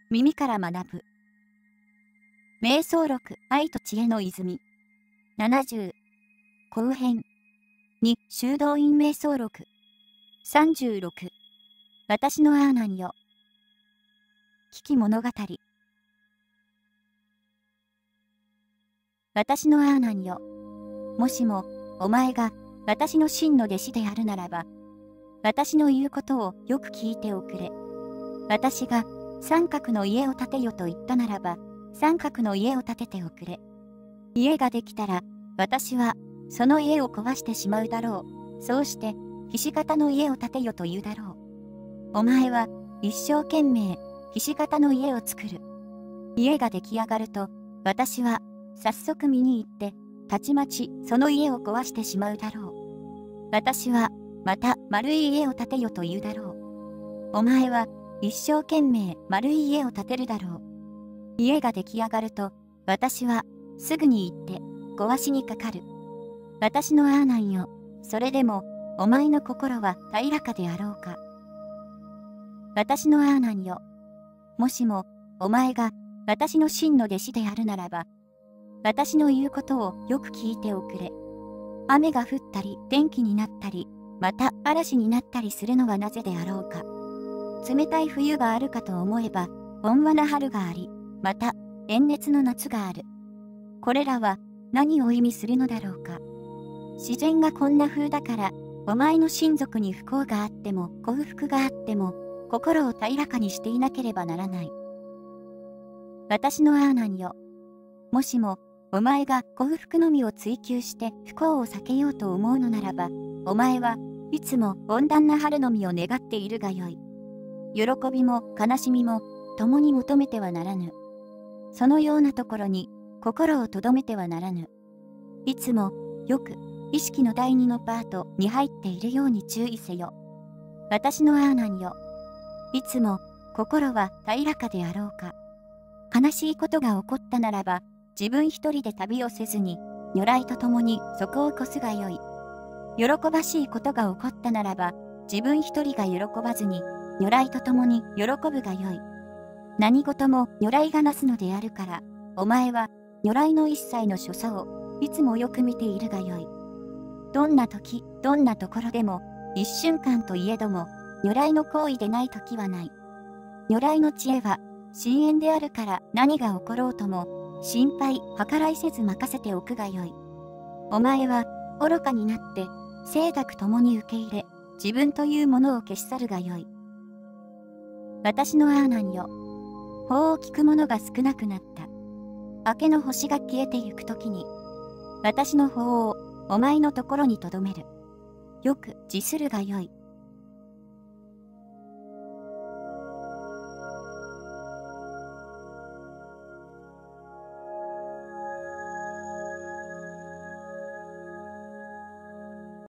耳から学ぶ。瞑想録、愛と知恵の泉。70。後編。2、修道院瞑想録。36。私のアーナンよ。危機物語。私のアーナンよ。もしも、お前が、私の真の弟子であるならば、私の言うことをよく聞いておくれ。私が、三角の家を建てよと言ったならば、三角の家を建てておくれ。家ができたら、私は、その家を壊してしまうだろう。そうして、ひし形の家を建てよと言うだろう。お前は、一生懸命、ひし形の家を作る。家が出来上がると、私は、早速見に行って、たちまち、その家を壊してしまうだろう。私は、また、丸い家を建てよと言うだろう。お前は、一生懸命、丸い家を建てるだろう。家が出来上がると、私は、すぐに行って、壊しにかかる。私のアーナンよ、それでも、お前の心は平らかであろうか。私のアーナンよ、もしも、お前が、私の真の弟子であるならば、私の言うことをよく聞いておくれ。雨が降ったり、天気になったり、また嵐になったりするのはなぜであろうか。冷たい冬があるかと思えば、温和な春があり、また、炎熱の夏がある。これらは何を意味するのだろうか。自然がこんな風だから、お前の親族に不幸があっても幸福があっても、心を平らかにしていなければならない。私のアーナンよ。もしも、お前が幸福のみを追求して不幸を避けようと思うのならば、お前はいつも温暖な春の実を願っているがよい。喜びも悲しみも共に求めてはならぬ。そのようなところに心を留めてはならぬ。いつもよく意識の第二のパートに入っているように注意せよ。私のアーナンよ。いつも心は平らかであろうか。悲しいことが起こったならば、自分一人で旅をせずに、如来と共にそこを越すがよい。喜ばしいことが起こったならば、自分一人が喜ばずに、如来と共に喜ぶがよい。何事も如来がなすのであるから、お前は如来の一切の所作をいつもよく見ているがよい。どんな時、どんなところでも、一瞬間といえども、如来の行為でない時はない。如来の知恵は、深淵であるから何が起ころうとも、心配、計らいせず任せておくがよい。お前は、愚かになって、清濁共に受け入れ、自分というものを消し去るがよい。私のアーナンよ。法を聞く者が少なくなった。明けの星が消えてゆくときに、私の法をお前のところに留める。よく自するがよい。